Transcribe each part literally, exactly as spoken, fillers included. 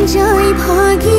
যায় ভাগি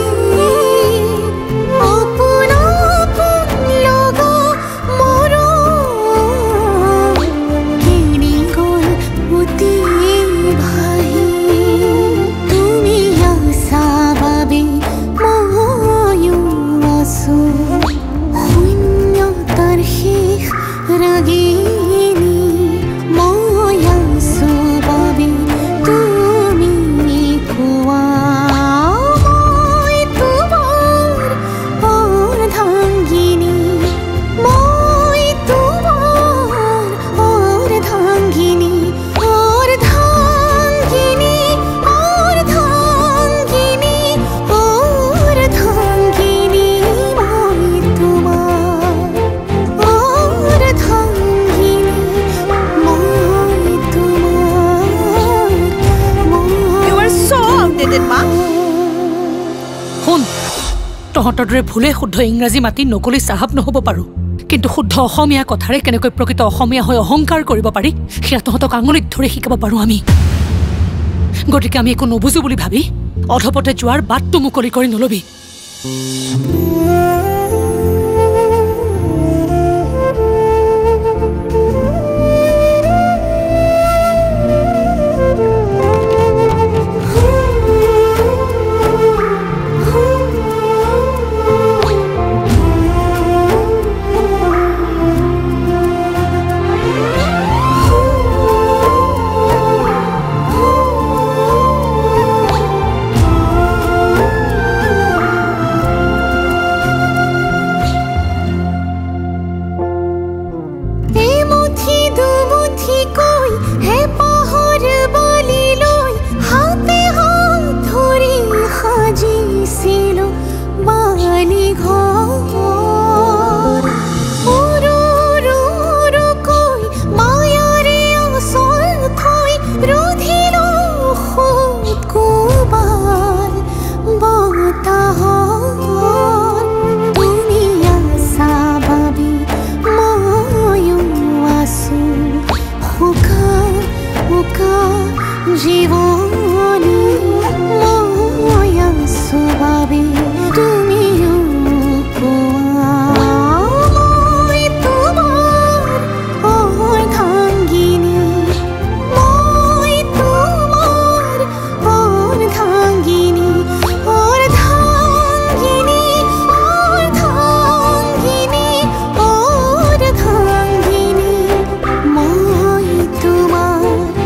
তহঁতৰ দৰে ভুলে শুদ্ধ ইংৰাজী মাতি নকলি চাহাব নহ'ব পাৰোঁ কিন্তু শুদ্ধ অসমীয়া কথাৰে কেনেকৈ প্ৰকৃত অসমীয়া হৈ অহংকাৰ কৰিব পাৰি সেয়া তহঁতক আঙুলিত ধৰি শিকাব পাৰোঁ আমি গতিকে আমি একো নুবুজো বুলি ভাবি অধপতে যোৱাৰ বাটটো মুকলি কৰি নলবি জীবনী মই আছো বাবে তুমিও কোৱা মই তোমাৰ অৰ্ধাংগিনী মই তোমাৰ অৰ্ধাংগিনী অৰ্ধাংগিনী অৰ্ধাংগিনী অৰ্ধাংগিনী মই তোমাৰ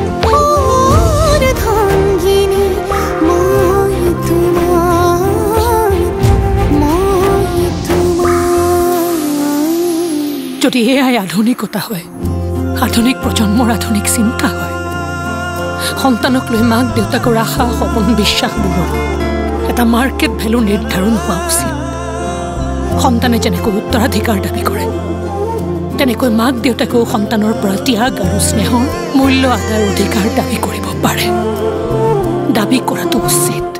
যদি এয়াই আধুনিকতা হয় আধুনিক প্ৰজন্মৰ আধুনিক চিন্তা হয় সন্তানক লৈ মাক দেউতাকৰ আশা সপোন বিশ্বাসবোৰৰ এটা মাৰ্কেট ভেলু নিৰ্ধাৰণ হোৱা উচিত সন্তানে যেনেকৈ উত্তৰাধিকাৰ দাবী কৰে তেনেকৈ মাক দেউতাকেও সন্তানৰ পৰা ত্যাগ আৰু স্নেহৰ মূল্য আদায়ৰ অধিকাৰ দাবী কৰিব পাৰে দাবী কৰাটো উচিত